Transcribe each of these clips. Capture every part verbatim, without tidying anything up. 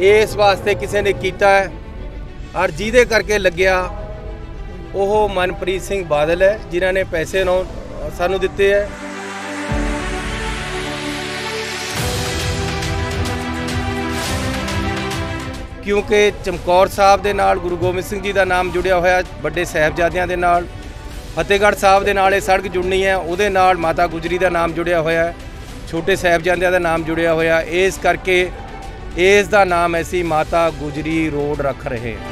इस वास्ते किसी ने कीता है और जिहदे करके लग्या वो मनप्रीत सिंह बादल है, जिन्हों ने पैसे नौ सानू दिते है। क्योंकि चमकौर साहब के नाल गुरु गोबिंद सिंह जी का नाम जुड़िया होया, बड़े साहिबजादियां दे नाल फतेहगढ़ साहब के नाल सड़क जुड़नी है, उहदे नाल माता गुजरी का नाम जुड़िया होया, छोटे साहिबजादियां का नाम जुड़िया होया। इस करके इस दा नाम ऐसी माता गुजरी रोड रख रहे हैं।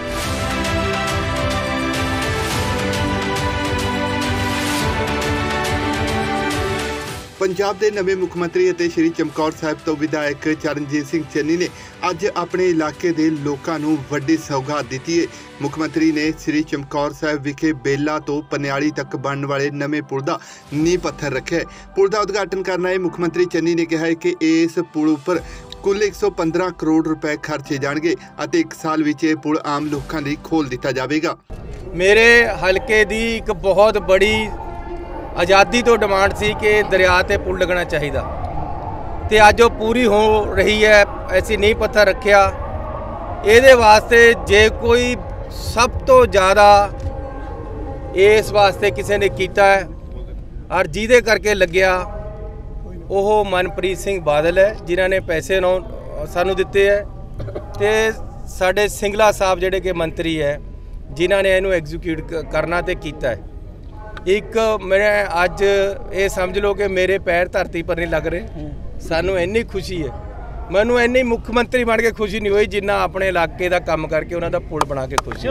पंजाब के नवे मुख मंत्री और श्री चमकौर साहब तो विधायक चरणजीत सिंह चन्नी ने अज अपने इलाके के लोगों को वड्डी सौगात दी है। मुख मंत्री ने श्री चमकौर साहब विखे बेला तो पनियाली तक बनने वाले नवे पुल का नींह पत्थर रखे है। पुल का उद्घाटन करना है मुख मंत्री चन्नी ने कहा है कि इस पुल पर कुल एक सौ पंद्रह करोड़ रुपए खर्चे जाएंगे और एक साल विच ये पुल आम लोगों लिए खोल दिता जाएगा। मेरे हलके की एक बहुत बड़ी आज़ादी तो डिमांड सी कि दरिया ते पुल लगना चाहिए, तो अज वो पूरी हो रही है। ऐसी नींह पत्थर रखिया ये वास्ते जे कोई सब तो ज़्यादा इस वास्ते किसी ने कीता है और जिहदे करके लग्या वो मनप्रीत सिंह बादल है, जिन्हों ने पैसे नौ सानू दिते है, तो साडे सिंगला साहब जिहड़े कि मंत्री है, जिन्हों ने इनू एग्जीक्यूट करना तो कीता है। एक मैं अज ये समझ लो कि मेरे पैर धरती पर नहीं लग रहे, सानू इन्नी खुशी है, मैनू इन्नी मुख मंत्री बन के खुशी नहीं हुई जिन्ना अपने इलाके का काम करके उन्होंने पुल बना के खुशी।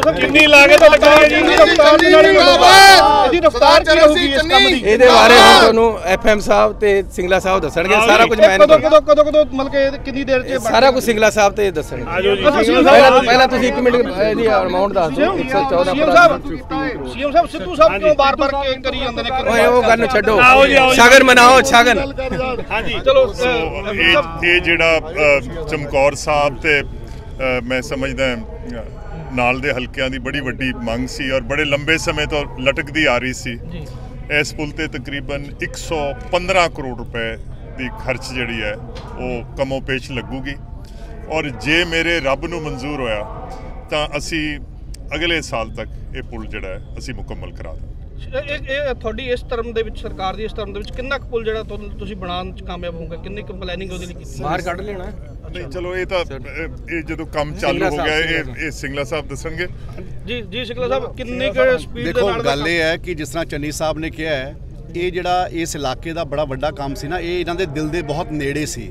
ये बारे एफ एम साहब ते सिंगला साहब दसणगे सारा कुछ। मैं सारा कुछ सिंगला साहब ते दसणगे। पहला तुसीं एक मिनट इहदी अमाउंट दस दो। एक सौ चौदह सीएम साहब सिद्धू साहब क्यों बार बार करी जांदे ने? ओए वो गल छड्डो, शगन मनाओ शगन। हां जी चलो ये जिहड़ा चमकौर साहब ते मैं समझदा नाल दे हल्कियां दी बड़ी वड्डी मंग सी और बड़े लंबे समय तो लटकदी आ रही सी। इस पुल ते तकरीबन एक सौ पंद्रह करोड़ रुपए दी खर्च जिहड़ी है वो कमो पेश लगूगी और जे मेरे रब नूं मंजूर होया तां असी अगले साल तक ये पुल जिहड़ा है असी मुकम्मल करा दें। थोड़ी इस टर्म दे विच सरकार दी इस टर्म दे विच कितना पुल जिहड़ा तुसीं बनाउण च कामयाब होगे, किन्नी क प्लानिंग ओहदे लई कीती? बाहर कढ लेना नहीं चलो ये तो ये जो काम चालू हो गया ये ये सिंगला साहब दसणगे। जी जी सिंगला साहब किन्नी क स्पीड दे नाल? देखो गल ये है कि जिस तरह चन्नी साहब ने कहा है ये जिहड़ा इस इलाके का बड़ा वड्डा काम सी ना, ये इन्हां दे दिल दे बहुत नेड़े सी।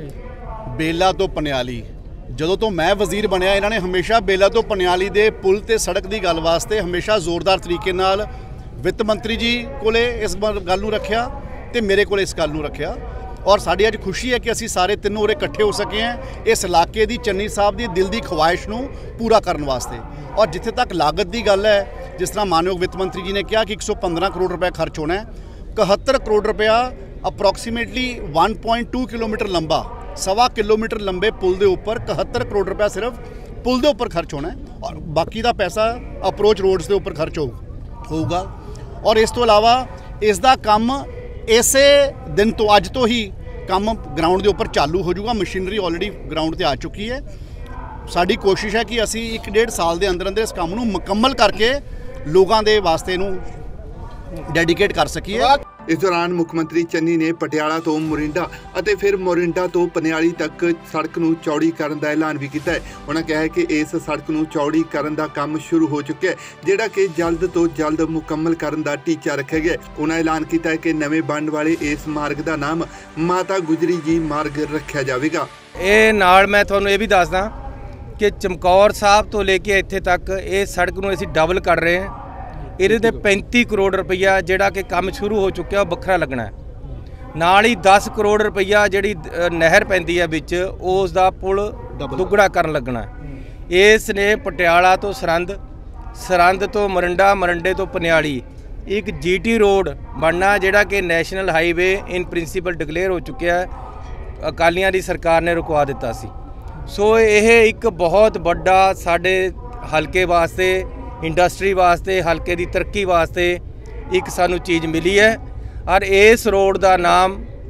बेला तो पनियाली ਜਦੋਂ ਤੋਂ मैं वजीर बनया इन्होंने हमेशा बेला तो पनियाली दे पुल ते सड़क की गल वास्ते हमेशा जोरदार तरीके नाल वित्त मंत्री जी कोले इस गल नूं रखिया ते मेरे कोले इस गल नूं रखिया और साड़ी अज खुशी है कि असी सारे तीनों उरे इकट्ठे हो सके हैं इस इलाके की चन्नी साहब की दिल की ख्वाहिश नूं पूरा करने वास्ते। और जिथे तक लागत की गल है, जिस तरह मानयोग वित्त मंत्री जी ने कहा कि एक सौ पंद्रह करोड़ रुपया खर्च होना है, इकहत्तर करोड़ रुपया approximately one point two kilometre लंबा सवा किलोमीटर लंबे पुल के उपर इकहत्तर करोड़ रुपया सिर्फ पुल के उपर खर्च होना है और बाकी का पैसा अप्रोच रोड्स के उपर खर्च हो होगा। और इस तो अलावा इसका काम इस दिन तो अज तो ही काम ग्राउंड के उपर चालू हो जाऊगा। मशीनरी ऑलरेडी ग्राउंड पर आ चुकी है। साड़ी कोशिश है कि असी एक डेढ़ साल के अंदर अंदर इस काम को मुकम्मल करके लोगों के वास्ते नूं डेडिकेट कर सकीए। इस दौरान मुख्यमंत्री चन्नी ने पटियाला तो मोरिंडा और फिर मोरिंडा तो पनियाली तक सड़क नूं चौड़ी करने का ऐलान भी किया है। उन्होंने कहा है कि इस सड़क नूं चौड़ी करने का काम शुरू हो चुका है, जिहड़ा कि जल्द तो जल्द मुकम्मल करने का टीचा रखा गया। उन्होंने ऐलान किया है कि नवे बनने वाले इस मार्ग का नाम माता गुजरी जी मार्ग रखा जाएगा। ये नाल मैं तुहानूं ये भी दसदा कि चमकौर साहब तो लेके इत्थे तक इस सड़क नूं असीं डबल कर रहे हैं। ये पैंती करोड़ रुपया जोड़ा कि काम शुरू हो चुका है बखरा लगना है। नाल ही दस करोड़ रुपया जी नहर पैंदी है बिच उसका पुल दुगड़ा कर लगना है। इसने पटियाला तो सरंद, सरंद तो मरंडा, मरंडे तो पनियाली एक जी टी रोड बनना जोड़ा कि national highway in principle declare हो चुका है। अकालियां दी सरकार ने रुकवा दिता सी। सो यह एक बहुत बड़ा साडे हलके वास्ते, इंडस्ट्री वास्ते, हल्के की तरक्की वास्ते एक सानू चीज़ मिली है। और इस रोड का नाम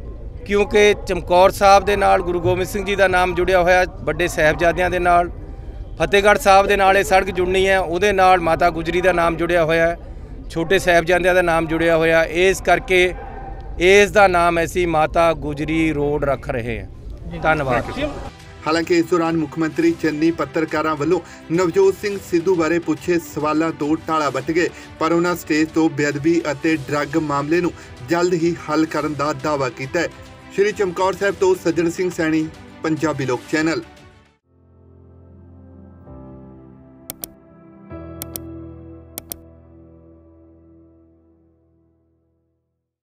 ਕਿਉਂਕਿ ਚਮਕੌਰ ਸਾਹਿਬ ਦੇ ਨਾਲ ਗੁਰੂ ਗੋਬਿੰਦ ਸਿੰਘ ਜੀ ਦਾ ਨਾਮ ਜੁੜਿਆ ਹੋਇਆ, ਵੱਡੇ ਸਾਹਿਬਜ਼ਾਦਿਆਂ ਦੇ ਨਾਲ ਫਤਿਹਗੜ੍ਹ ਸਾਹਿਬ ਦੇ ਨਾਲ ਇਹ ਸੜਕ ਜੁੜਨੀ ਹੈ, ਉਹਦੇ ਨਾਲ ਮਾਤਾ ਗੁਜਰੀ ਦਾ ਨਾਮ ਜੁੜਿਆ ਹੋਇਆ ਹੈ, ਛੋਟੇ ਸਾਹਿਬਜ਼ਾਦਿਆਂ ਦਾ ਨਾਮ ਜੁੜਿਆ ਹੋਇਆ, ਇਸ ਕਰਕੇ ਇਸ ਦਾ ਨਾਮ ਅਸੀਂ ਮਾਤਾ ਗੁਜਰੀ ਰੋਡ ਰੱਖ ਰਹੇ ਹਾਂ। ਧੰਨਵਾਦ। ਹਾਲਾਂਕਿ ਇਸ ਦੌਰਾਨ ਮੁੱਖ ਮੰਤਰੀ ਚੰਨੀ ਪੱਤਰਕਾਰਾਂ ਵੱਲੋਂ ਨਵਜੋਤ ਸਿੰਘ ਸਿੱਧੂ ਬਾਰੇ ਪੁੱਛੇ ਸਵਾਲਾਂ ਤੋਂ ਟਾਲਾ ਵੱਟ ਗਏ, ਪਰ ਉਹਨਾਂ ਸਟੇਜ ਤੋਂ ਬੇਅਦਬੀ ਅਤੇ ਡਰੱਗ ਮਾਮਲੇ ਨੂੰ ਜਲਦ ਹੀ ਹੱਲ ਕਰਨ ਦਾ ਦਾਅਵਾ ਕੀਤਾ ਹੈ। ਸ਼੍ਰੀ ਚਮਕੌਰ ਸਾਹਿਬ ਤੋਂ ਸੱਜਣ ਸਿੰਘ ਸੈਣੀ, ਪੰਜਾਬੀ ਲੋਕ ਚੈਨਲ।